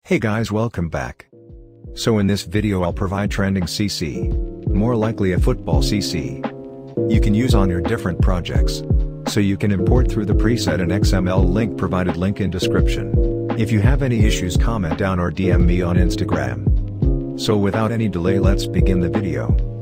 Hey guys, welcome back. So in this video I'll provide trending CC. More likely a football CC. You can use on your different projects. So you can import through the preset and XML link provided, link in description. If you have any issues, comment down or DM me on Instagram. So without any delay, let's begin the video.